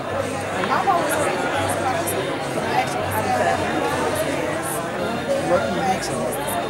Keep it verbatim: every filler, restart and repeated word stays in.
My mom was already about to sleep. Actually, I was Lucky you.